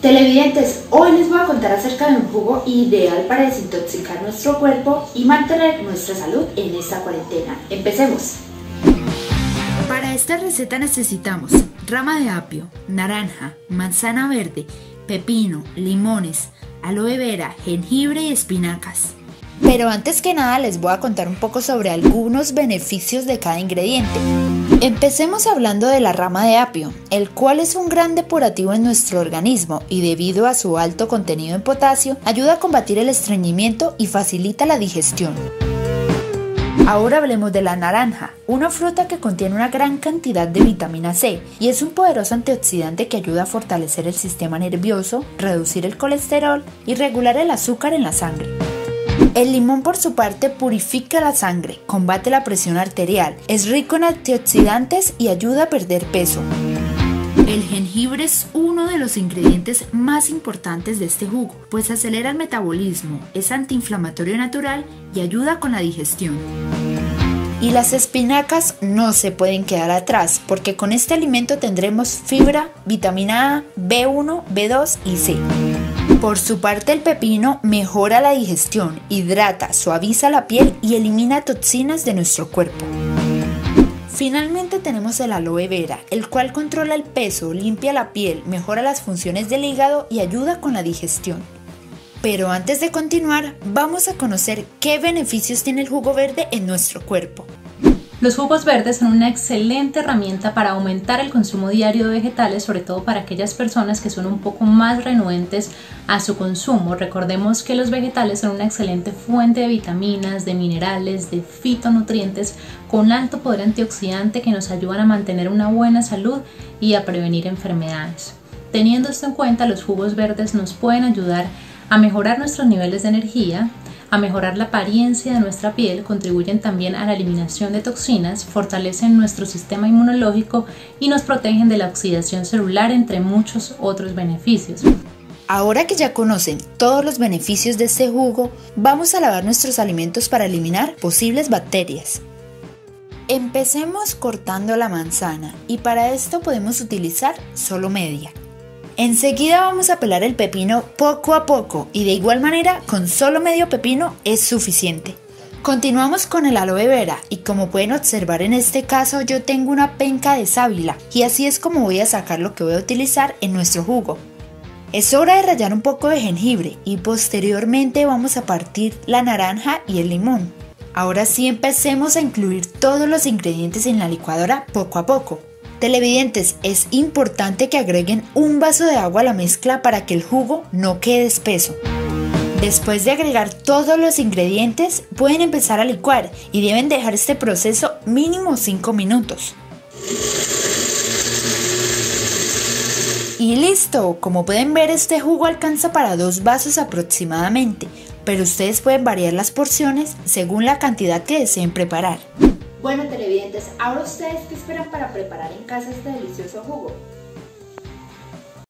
Televidentes, hoy les voy a contar acerca de un jugo ideal para desintoxicar nuestro cuerpo y mantener nuestra salud en esta cuarentena. ¡Empecemos! Para esta receta necesitamos rama de apio, naranja, manzana verde, pepino, limones, aloe vera, jengibre y espinacas. Pero antes que nada les voy a contar un poco sobre algunos beneficios de cada ingrediente. Empecemos hablando de la rama de apio, el cual es un gran depurativo en nuestro organismo y debido a su alto contenido en potasio, ayuda a combatir el estreñimiento y facilita la digestión. Ahora hablemos de la naranja, una fruta que contiene una gran cantidad de vitamina C y es un poderoso antioxidante que ayuda a fortalecer el sistema nervioso, reducir el colesterol y regular el azúcar en la sangre. El limón por su parte purifica la sangre, combate la presión arterial, es rico en antioxidantes y ayuda a perder peso. El jengibre es uno de los ingredientes más importantes de este jugo, pues acelera el metabolismo, es antiinflamatorio natural y ayuda con la digestión. Y las espinacas no se pueden quedar atrás, porque con este alimento tendremos fibra, vitamina A, B1, B2 y C. Por su parte, el pepino mejora la digestión, hidrata, suaviza la piel y elimina toxinas de nuestro cuerpo. Finalmente tenemos el aloe vera, el cual controla el peso, limpia la piel, mejora las funciones del hígado y ayuda con la digestión. Pero antes de continuar, vamos a conocer qué beneficios tiene el jugo verde en nuestro cuerpo. Los jugos verdes son una excelente herramienta para aumentar el consumo diario de vegetales, sobre todo para aquellas personas que son un poco más renuentes a su consumo. Recordemos que los vegetales son una excelente fuente de vitaminas, de minerales, de fitonutrientes con alto poder antioxidante que nos ayudan a mantener una buena salud y a prevenir enfermedades. Teniendo esto en cuenta, los jugos verdes nos pueden ayudar a mejorar nuestros niveles de energía, a mejorar la apariencia de nuestra piel, contribuyen también a la eliminación de toxinas, fortalecen nuestro sistema inmunológico y nos protegen de la oxidación celular, entre muchos otros beneficios. Ahora que ya conocen todos los beneficios de este jugo, vamos a lavar nuestros alimentos para eliminar posibles bacterias. Empecemos cortando la manzana y para esto podemos utilizar solo media. Enseguida vamos a pelar el pepino poco a poco y de igual manera con solo medio pepino es suficiente. Continuamos con el aloe vera y como pueden observar en este caso yo tengo una penca de sábila y así es como voy a sacar lo que voy a utilizar en nuestro jugo. Es hora de rallar un poco de jengibre y posteriormente vamos a partir la naranja y el limón. Ahora sí empecemos a incluir todos los ingredientes en la licuadora poco a poco. Televidentes, es importante que agreguen un vaso de agua a la mezcla para que el jugo no quede espeso. Después de agregar todos los ingredientes, pueden empezar a licuar y deben dejar este proceso mínimo 5 minutos. Y listo, como pueden ver este jugo alcanza para 2 vasos aproximadamente, pero ustedes pueden variar las porciones según la cantidad que deseen preparar. Bueno, televidentes, ahora ustedes qué esperan para preparar en casa este delicioso jugo.